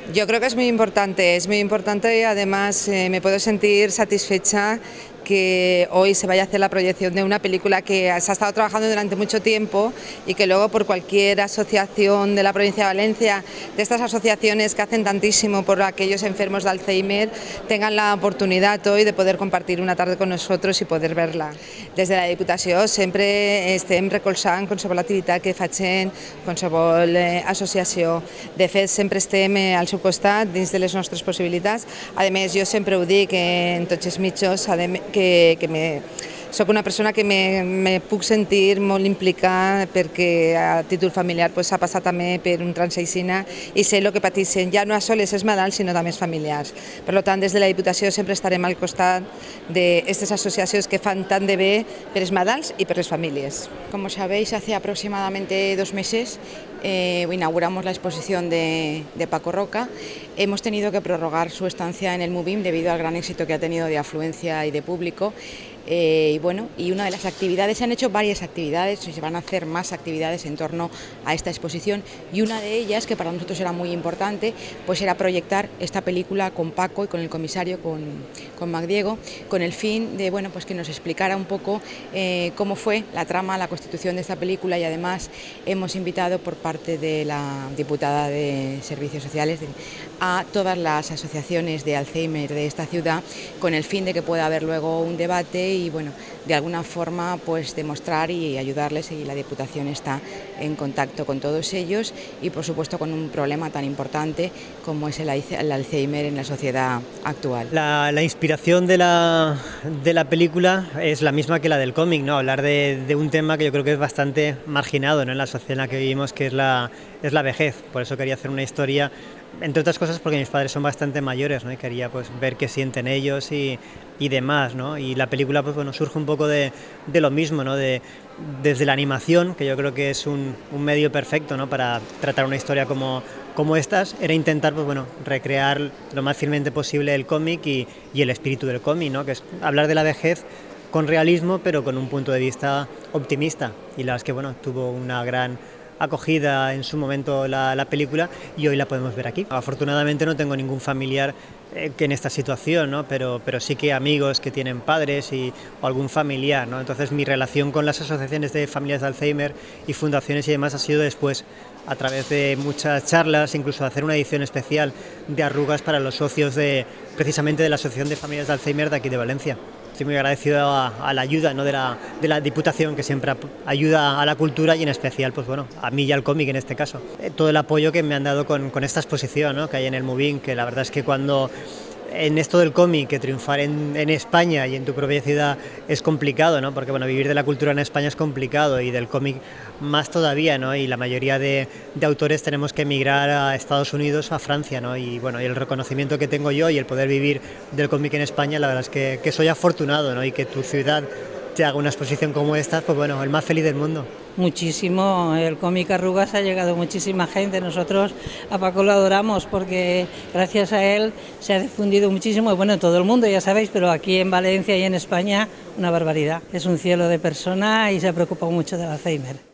Yo creo que es muy importante y además me puedo sentir satisfecha que hoy se vaya a hacer la proyección de una película que se ha estado trabajando durante mucho tiempo y que luego por cualquier asociación de la provincia de Valencia, de estas asociaciones que hacen tantísimo por aquellos enfermos de Alzheimer, tengan la oportunidad hoy de poder compartir una tarde con nosotros y poder verla. Des de la Diputació sempre estem recolzant qualsevol activitat que facin qualsevol associació. De fet, sempre estem al seu costat dins de les nostres possibilitats. A més, jo sempre ho dic en tots els mitjans, soc una persona que me puc sentir molt implicada perquè a títol familiar ha passat també per un transeixina i sé el que pateixen ja no sols els malalts sinó també els familiars. Per tant, des de la Diputació sempre estarem al costat d'aquestes associacions que fan tant de bé per els malalts i per les famílies. Como sabéis, hace aproximadamente 2 meses inauguramos la exposición de Paco Roca. Hemos tenido que prorrogar su estancia en el MUBIM debido al gran éxito que ha tenido de afluencia y de público. Y una de las actividades, se han hecho varias actividades y se van a hacer más actividades en torno a esta exposición, y una de ellas, que para nosotros era muy importante, pues era proyectar esta película con Paco y con el comisario, con Magdiego, con el fin de pues que nos explicara un poco cómo fue la trama, la constitución de esta película, y además hemos invitado por parte de la diputada de Servicios Sociales a todas las asociaciones de Alzheimer de esta ciudad, con el fin de que pueda haber luego un debate y de alguna forma pues demostrar y ayudarles, y la Diputación está en contacto con todos ellos y por supuesto con un problema tan importante como es el Alzheimer en la sociedad actual. La inspiración de la película es la misma que la del cómic, ¿no? Hablar de un tema que yo creo que es bastante marginado, ¿no?, en la sociedad en la que vivimos, que es la vejez. Por eso quería hacer una historia, entre otras cosas porque mis padres son bastante mayores, ¿no?, y quería pues ver qué sienten ellos y demás, ¿no? Y la película pues surge un poco de lo mismo, ¿no? Desde la animación, que yo creo que es un medio perfecto, ¿no?, para tratar una historia como estas, era intentar pues recrear lo más fielmente posible el cómic y el espíritu del cómic, ¿no?, que es hablar de la vejez con realismo pero con un punto de vista optimista, y la verdad es que tuvo una gran acogida en su momento la película y hoy la podemos ver aquí. Afortunadamente no tengo ningún familiar que en esta situación, ¿no?, pero sí que amigos que tienen padres o algún familiar, ¿no? Entonces mi relación con las asociaciones de familias de Alzheimer y fundaciones y demás ha sido después, a través de muchas charlas, incluso hacer una edición especial de Arrugas para los socios precisamente de la Asociación de Familias de Alzheimer de aquí de Valencia. Estoy muy agradecido a la ayuda, ¿no?, de la Diputación, que siempre ayuda a la cultura y en especial a mí y al cómic en este caso. Todo el apoyo que me han dado con esta exposición, ¿no?, que hay en el MUBIM, que la verdad es que cuando en esto del cómic, que triunfar en España y en tu propia ciudad es complicado, ¿no?, porque vivir de la cultura en España es complicado y del cómic más todavía, ¿no?, y la mayoría de autores tenemos que emigrar a Estados Unidos o a Francia, ¿no?, y el reconocimiento que tengo yo y el poder vivir del cómic en España, la verdad es que soy afortunado, ¿no?, y que tu ciudad te haga una exposición como esta, pues el más feliz del mundo. Muchísimo, el cómic Arrugas ha llegado muchísima gente. Nosotros a Paco lo adoramos porque gracias a él se ha difundido muchísimo, en todo el mundo ya sabéis, pero aquí en Valencia y en España una barbaridad. Es un cielo de persona y se ha preocupado mucho del Alzheimer.